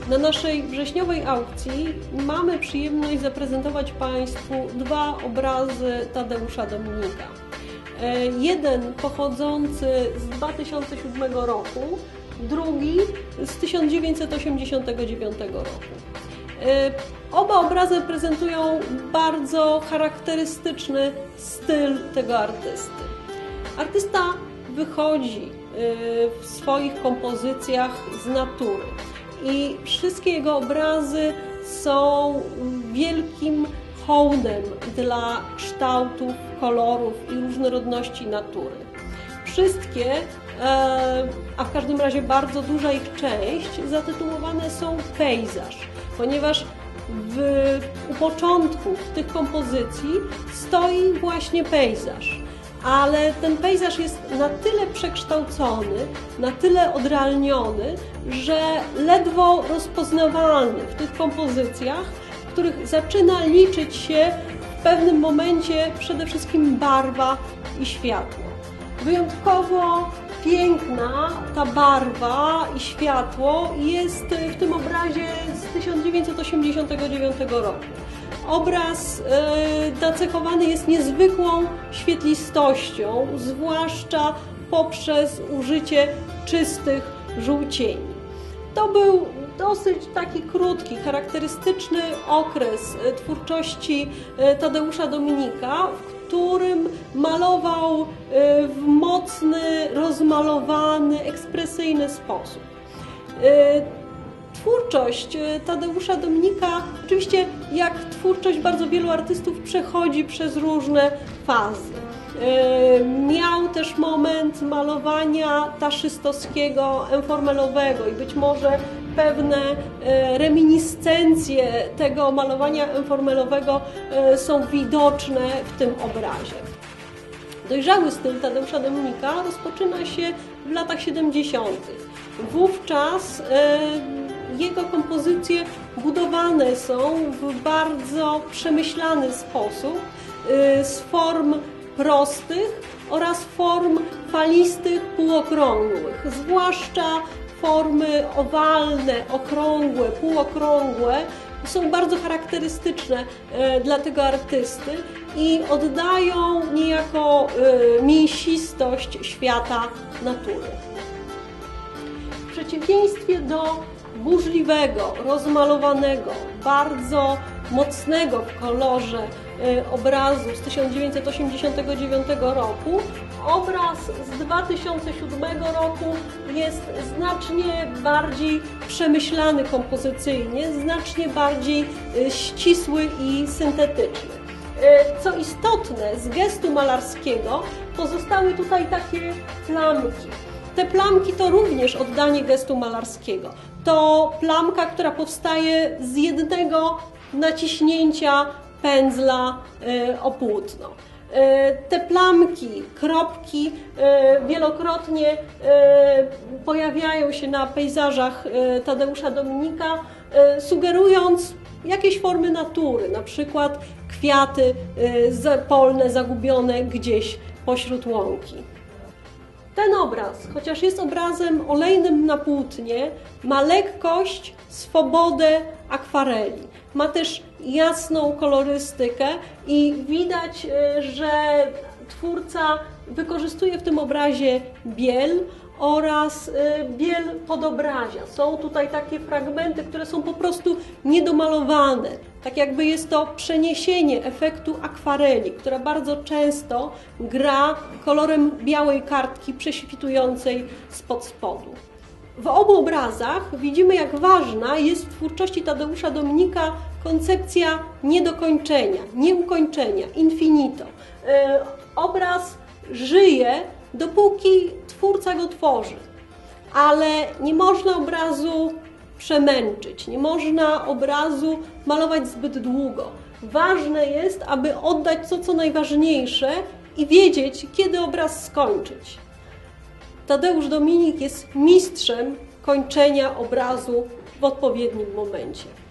Na naszej wrześniowej aukcji mamy przyjemność zaprezentować Państwu dwa obrazy Tadeusza Dominika. Jeden pochodzący z 2007 roku, drugi z 1989 roku. Oba obrazy prezentują bardzo charakterystyczny styl tego artysty. Artysta wychodzi w swoich kompozycjach z natury i wszystkie jego obrazy są wielkim hołdem dla kształtów, kolorów i różnorodności natury. Wszystkie, a w każdym razie bardzo duża ich część, zatytułowane są pejzaż, ponieważ u początku tych kompozycji stoi właśnie pejzaż. Ale ten pejzaż jest na tyle przekształcony, na tyle odrealniony, że ledwo rozpoznawalny w tych kompozycjach, w których zaczyna liczyć się w pewnym momencie przede wszystkim barwa i światło. Wyjątkowo piękna ta barwa i światło jest w tym obrazie z 1989 roku. Obraz nacechowany jest niezwykłą świetlistością, zwłaszcza poprzez użycie czystych żółcieni. To był dosyć taki krótki, charakterystyczny okres twórczości Tadeusza Dominika, w którym malował w mocny, rozmalowany, ekspresyjny sposób. Twórczość Tadeusza Dominika, oczywiście jak twórczość bardzo wielu artystów, przechodzi przez różne fazy. Miał też moment malowania taszystowskiego, enformelowego i być może pewne reminiscencje tego malowania enformelowego są widoczne w tym obrazie. Dojrzały styl Tadeusza Dominika rozpoczyna się w latach 70. Wówczas jego kompozycje budowane są w bardzo przemyślany sposób z form prostych oraz form falistych, półokrągłych. Zwłaszcza formy owalne, okrągłe, półokrągłe są bardzo charakterystyczne dla tego artysty i oddają niejako mięsistość świata natury. W przeciwieństwie do burzliwego, rozmalowanego, bardzo mocnego w kolorze obrazu z 1989 roku, obraz z 2007 roku jest znacznie bardziej przemyślany kompozycyjnie, znacznie bardziej ścisły i syntetyczny. Co istotne, z gestu malarskiego pozostały tutaj takie plamki. Te plamki to również oddanie gestu malarskiego. To plamka, która powstaje z jednego naciśnięcia pędzla o płótno. Te plamki, kropki wielokrotnie pojawiają się na pejzażach Tadeusza Dominika, sugerując jakieś formy natury, na przykład kwiaty polne zagubione gdzieś pośród łąki. Ten obraz, chociaż jest obrazem olejnym na płótnie, ma lekkość, swobodę akwareli. Ma też jasną kolorystykę i widać, że twórca wykorzystuje w tym obrazie biel oraz biel podobrazia. Są tutaj takie fragmenty, które są po prostu niedomalowane. Tak jakby jest to przeniesienie efektu akwareli, która bardzo często gra kolorem białej kartki prześwitującej spod spodu. W obu obrazach widzimy, jak ważna jest w twórczości Tadeusza Dominika koncepcja niedokończenia, nieukończenia, infinito. Obraz żyje, dopóki twórca go tworzy, ale nie można obrazu przemęczyć, nie można obrazu malować zbyt długo. Ważne jest, aby oddać to, co najważniejsze i wiedzieć, kiedy obraz skończyć. Tadeusz Dominik jest mistrzem kończenia obrazu w odpowiednim momencie.